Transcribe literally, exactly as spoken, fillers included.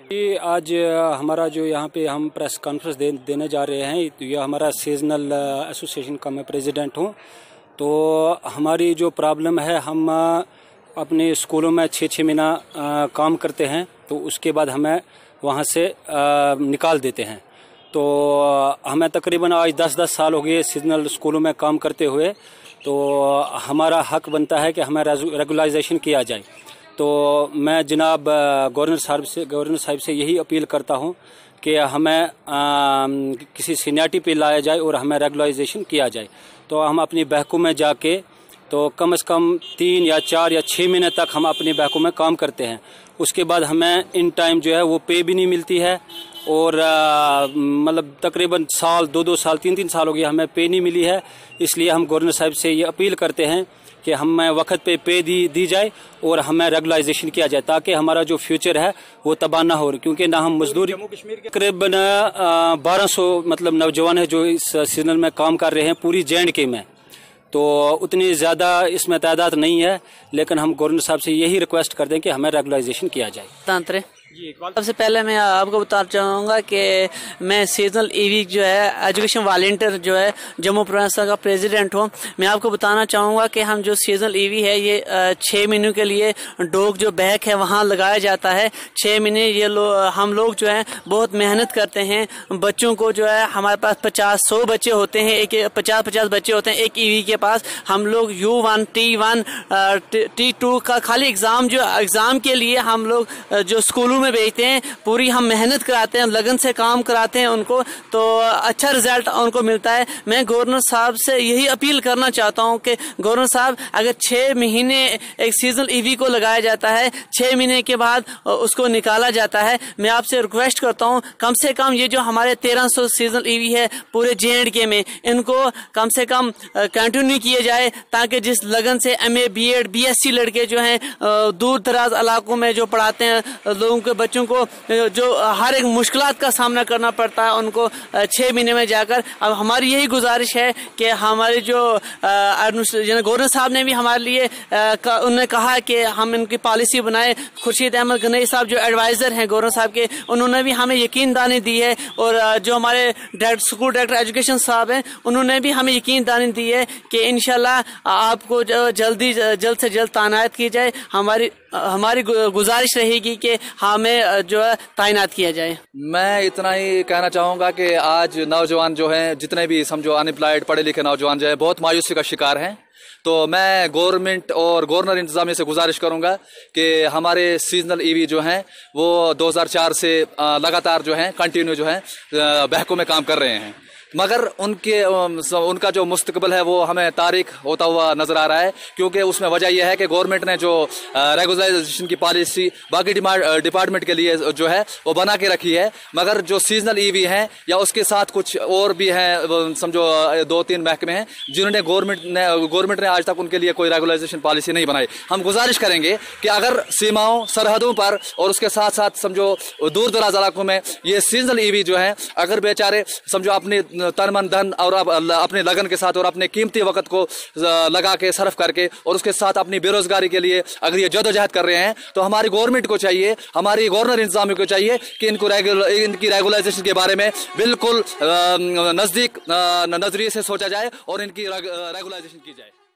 ये आज हमारा जो यहाँ पे हम प्रेस कॉन्फ्रेंस दे, देने जा रहे हैं, तो ये हमारा सीजनल एसोसिएशन का मैं प्रेसिडेंट हूँ। तो हमारी जो प्रॉब्लम है, हम अपने स्कूलों में छः छः महीना काम करते हैं, तो उसके बाद हमें वहाँ से आ, निकाल देते हैं। तो हमें तकरीबन आज दस दस साल हो गए सीजनल स्कूलों में काम करते हुए। तो हमारा हक बनता है कि हमें रेगुलाइजेशन किया जाए। तो मैं जनाब गवर्नर साहब से गवर्नर साहब से यही अपील करता हूं कि हमें आ, किसी सीनियरिटी पे लाया जाए और हमें रेगुलाइजेशन किया जाए। तो हम अपनी बहकों में जाके तो कम से कम तीन या चार या छः महीने तक हम अपनी बहकों में काम करते हैं। उसके बाद हमें इन टाइम जो है वो पे भी नहीं मिलती है, और मतलब तकरीबन साल दो दो साल तीन तीन साल हो गया हमें पे नहीं मिली है। इसलिए हम गवर्नर साहब से ये अपील करते हैं कि हमें वक्त पे पे दी दी जाए और हमें रेगुलाइजेशन किया जाए, ताकि हमारा जो फ्यूचर है वो तबाह ना हो। क्योंकि ना हम मजदूरी तकरीबन बारह सौ मतलब नौजवान है जो इस सीजन में काम कर रहे हैं पूरी जे एंड के में। तो उतनी ज़्यादा इसमें तादाद नहीं है, लेकिन हम गवर्नर साहब से यही रिक्वेस्ट करते हैं कि हमें रेगुलाइजेशन किया जाए। सबसे पहले मैं आपको बताना चाहूँगा कि मैं सीजनल ईवी जो है एजुकेशन वॉलंटियर जो है जम्मू प्रोविंस का प्रेसिडेंट हूँ। मैं आपको बताना चाहूँगा कि हम जो सीजनल ईवी है ये छः महीनों के लिए डोग जो बैक है वहाँ लगाया जाता है। छः महीने ये लो, हम लोग जो है बहुत मेहनत करते हैं। बच्चों को जो है हमारे पास पचास सौ बच्चे होते हैं, एक पचास पचास बच्चे होते हैं एक ईवी के पास। हम लोग U one T one T two का खाली एग्ज़ाम जो एग्ज़ाम के लिए हम लोग जो स्कूलों में भेजते हैं, पूरी हम मेहनत कराते हैं, लगन से काम कराते हैं उनको, तो अच्छा रिजल्ट उनको मिलता है। मैं गवर्नर साहब से यही अपील करना चाहता हूं कि गवर्नर साहब अगर छः महीने एक सीजनल ईवी को लगाया जाता है, छः महीने के बाद उसको निकाला जाता है, मैं आपसे रिक्वेस्ट करता हूं कम से कम ये जो हमारे तेरह सौ सीजनल ईवी है पूरे जे एंड के में, इनको कम से कम कंटिन्यू किए जाए, ताकि जिस लगन से M A B Ed B S C लड़के जो हैं दूर दराज इलाकों में जो पढ़ाते हैं लोगों के बच्चों को जो हर एक मुश्किलात का सामना करना पड़ता है, उनको छः महीने में जाकर। अब हमारी यही गुजारिश है कि हमारे जो गवर्नर साहब ने भी हमारे लिए उन्होंने कहा कि हम इनकी पॉलिसी बनाए। खुर्शीद अहमद गनई साहब जो एडवाइज़र हैं गवर्नर साहब के, उन्होंने भी हमें यकीन दानी दी है। और जो हमारे डायरेक्टर स्कूल डायरेक्टर एजुकेशन साहब हैं, उन्होंने भी हमें यकीन दानी दी है कि इंशाल्लाह आपको जल्दी जल्द से जल्द तैनात की जाए। हमारी हमारी गुजारिश रहेगी कि हमें जो है तैनात किया जाए। मैं इतना ही कहना चाहूँगा कि आज नौजवान जो हैं, जितने भी समझो अनएम्प्लॉयड पढ़े लिखे नौजवान जो है बहुत मायूसी का शिकार हैं। तो मैं गवर्नमेंट और गवर्नर इंतजामिया से गुजारिश करूंगा कि हमारे सीजनल ईवी जो हैं वो दो हज़ार चार से लगातार जो हैं कंटिन्यू जो है बहकों में काम कर रहे हैं, मगर उनके उनका जो मुस्तकबिल है वो हमें तारीख होता हुआ नजर आ रहा है। क्योंकि उसमें वजह यह है कि गवर्नमेंट ने जो रेगुलराइजेशन की पॉलिसी बाकी डिपार्टमेंट के लिए जो है वो बना के रखी है, मगर जो सीजनल ईवी हैं या उसके साथ कुछ और भी हैं, समझो दो तीन महकमे हैं जिन्होंने गवर्नमेंट ने गवर्नमेंट ने आज तक उनके लिए कोई रेगुलराइजेशन पॉलिसी नहीं बनाई। हम गुजारिश करेंगे कि अगर सीमाओं सरहदों पर और उसके साथ साथ समझो दूर दराज इलाकों में ये सीजनल ईवी जो है, अगर बेचारे समझो अपने तन मन धन और अपने लगन के साथ और अपने कीमती वक्त को लगा के सर्फ करके और उसके साथ अपनी बेरोजगारी के लिए अगर ये जदोजहद कर रहे हैं, तो हमारी गवर्नमेंट को चाहिए, हमारी गवर्नर इंतजामिया को चाहिए कि इनको रेगुलर इनकी रेगुलाइजेशन के बारे में बिल्कुल नजदीक नजरिए से सोचा जाए और इनकी रेगुलाइजेशन की जाए।